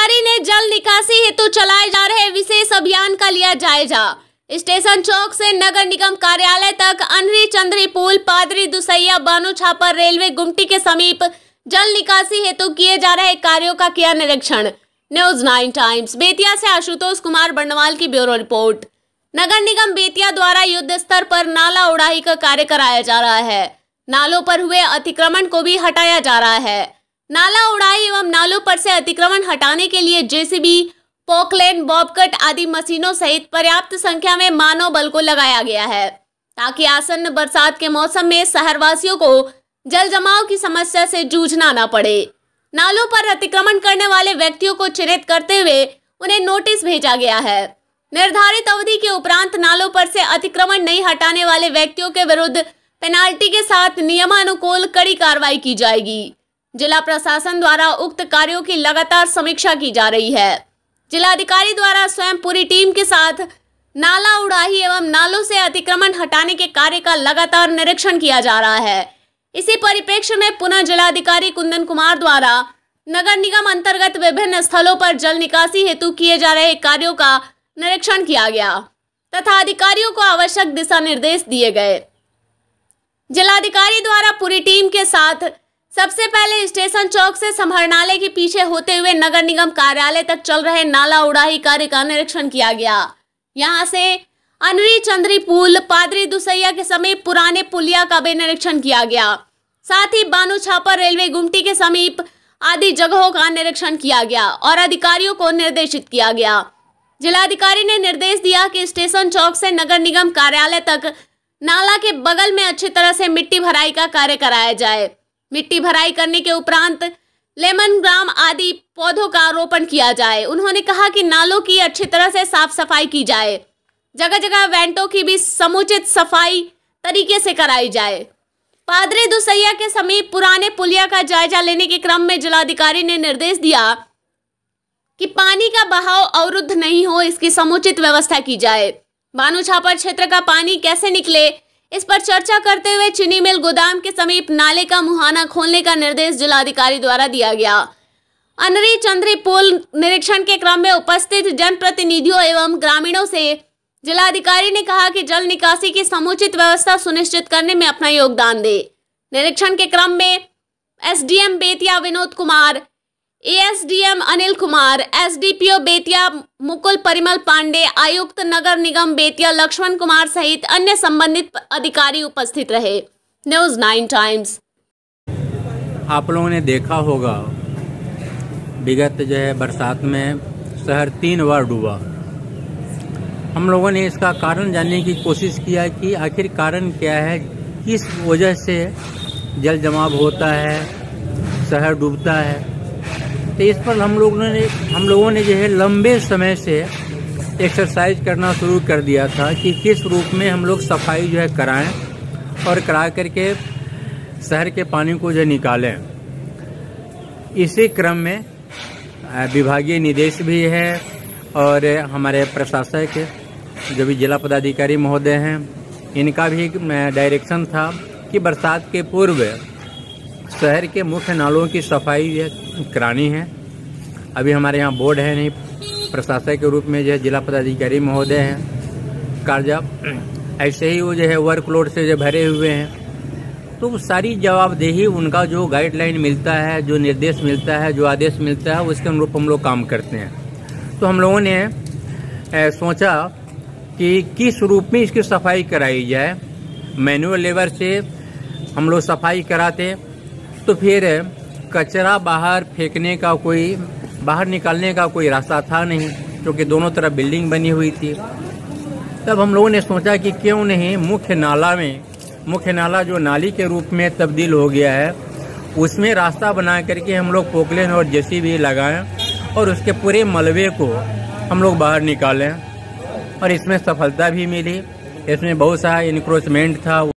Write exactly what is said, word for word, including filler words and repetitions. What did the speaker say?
जिलाधिकारी ने जल निकासी हेतु चलाए जा रहे विशेष अभियान का लिया जायजा। स्टेशन चौक से नगर निगम कार्यालय तक अनरी चंद्री पुल, पादरी दुसैया, बानो छापर, रेलवे गुमटी के समीप जल निकासी हेतु किए जा रहे कार्यों का किया निरीक्षण। न्यूज नाइन टाइम्स बेतिया से आशुतोष कुमार बंडवाल की ब्यूरो रिपोर्ट। नगर निगम बेतिया द्वारा युद्ध स्तर पर नाला उड़ाही का कार्य कराया जा रहा है। नालों पर हुए अतिक्रमण को भी हटाया जा रहा है। नाला उड़ाही एवं नालों पर से अतिक्रमण हटाने के लिए जेसीबी, पोकलेन, बॉबकट आदि मशीनों सहित पर्याप्त संख्या में मानव बल को लगाया गया है, ताकि आसन्न बरसात के मौसम में शहरवासियों को जल जमाव की समस्या से जूझना न पड़े। नालों पर अतिक्रमण करने वाले व्यक्तियों को चिन्हित करते हुए उन्हें नोटिस भेजा गया है। निर्धारित अवधि के उपरांत नालों पर से अतिक्रमण नहीं हटाने वाले व्यक्तियों के विरुद्ध पेनाल्टी के साथ नियमानुकूल कड़ी कार्रवाई की जाएगी। जिला प्रशासन द्वारा उक्त कार्यों की लगातार समीक्षा की जा रही है। जिलाधिकारी द्वारा स्वयं पूरी टीम के साथ नाला उड़ाही एवं नालों से अतिक्रमण हटाने के कार्य का लगातार निरीक्षण किया जा रहा है। इसी परिप्रेक्ष्य में पुनः जिलाधिकारी कुंदन कुमार द्वारा नगर निगम अंतर्गत विभिन्न स्थलों पर जल निकासी हेतु किए जा रहे कार्यों का निरीक्षण किया गया तथा अधिकारियों को आवश्यक दिशा निर्देश दिए गए। जिलाधिकारी द्वारा पूरी टीम के साथ सबसे पहले स्टेशन चौक से समाहरणालय के पीछे होते हुए नगर निगम कार्यालय तक चल रहे नाला उड़ाही कार्य का निरीक्षण किया गया। यहां से अनरी चंद्री पुल, पादरी दुसैया के समीप पुराने पुलिया का भी निरीक्षण किया गया। साथ ही बानो छापर, रेलवे गुमटी के समीप आदि जगहों का निरीक्षण किया गया और अधिकारियों को निर्देशित किया गया। जिलाधिकारी ने निर्देश दिया कि स्टेशन चौक से नगर निगम कार्यालय तक नाला के बगल में अच्छी तरह से मिट्टी भराई का कार्य कराया जाए। मिट्टी भराई करने के उपरांत लेमन ग्राम आदि पौधों का रोपण किया जाए। उन्होंने कहा कि नालों की अच्छी तरह से साफ सफाई की जाए। जगह जगह वेंटों की भी समुचित सफाई तरीके से कराई जाए। पादरी दुसैया के समीप पुराने पुलिया का जायजा लेने के क्रम में जिलाधिकारी ने निर्देश दिया कि पानी का बहाव अवरुद्ध नहीं हो, इसकी समुचित व्यवस्था की जाए। बानो छापर क्षेत्र का पानी कैसे निकले, इस पर चर्चा करते हुए चीनी मिल गोदाम के समीप नाले का मुहाना खोलने का निर्देश जिलाधिकारी द्वारा दिया गया। अनरी चंद्री पुल निरीक्षण के क्रम में उपस्थित जनप्रतिनिधियों एवं ग्रामीणों से जिलाधिकारी ने कहा कि जल निकासी की समुचित व्यवस्था सुनिश्चित करने में अपना योगदान दे। निरीक्षण के क्रम में SDM Bettiah Vinod Kumar, ASDM Anil Kumar, SDPO Bettiah Mukul Parimal Pandey, आयुक्त नगर निगम बेतिया लक्ष्मण कुमार सहित अन्य संबंधित अधिकारी उपस्थित रहे। News Nine Times. आप लोगों ने देखा होगा विगत जो है बरसात में शहर तीन बार डूबा। हम लोगों ने इसका कारण जानने की कोशिश किया कि आखिर कारण क्या है, किस वजह से जल जमाव होता है, शहर डूबता है। तो इस पर हम लोगों ने हम लोगों ने जो है लंबे समय से एक्सरसाइज करना शुरू कर दिया था कि किस रूप में हम लोग सफाई जो है कराएं और करा करके शहर के पानी को जो निकालें। इसी क्रम में विभागीय निर्देश भी है और हमारे प्रशासक जो भी जिला पदाधिकारी महोदय हैं, इनका भी डायरेक्शन था कि बरसात के पूर्व शहर के मुख्य नालों की सफाई करानी है। अभी हमारे यहाँ बोर्ड है नहीं, प्रशासक के रूप में जो है जिला पदाधिकारी महोदय हैं, कार्य ऐसे ही वो जो है वर्कलोड से जो भरे हुए हैं। तो सारी जवाबदेही उनका जो गाइडलाइन मिलता है, जो निर्देश मिलता है, जो आदेश मिलता है, उसके अनुरूप हम लोग काम करते हैं। तो हम लोगों ने ए, सोचा कि किस रूप में इसकी सफाई कराई जाए। मैनुअल लेबर से हम लोग सफाई कराते तो फिर कचरा बाहर फेंकने का कोई बाहर निकालने का कोई रास्ता था नहीं, क्योंकि दोनों तरफ बिल्डिंग बनी हुई थी। तब हम लोगों ने सोचा कि क्यों नहीं मुख्य नाला में मुख्य नाला जो नाली के रूप में तब्दील हो गया है, उसमें रास्ता बना करके हम लोग पोकलेन और जेसीबी लगाएं और उसके पूरे मलबे को हम लोग बाहर निकालें। और इसमें सफलता भी मिली। इसमें बहुत सारा इंक्रोचमेंट था।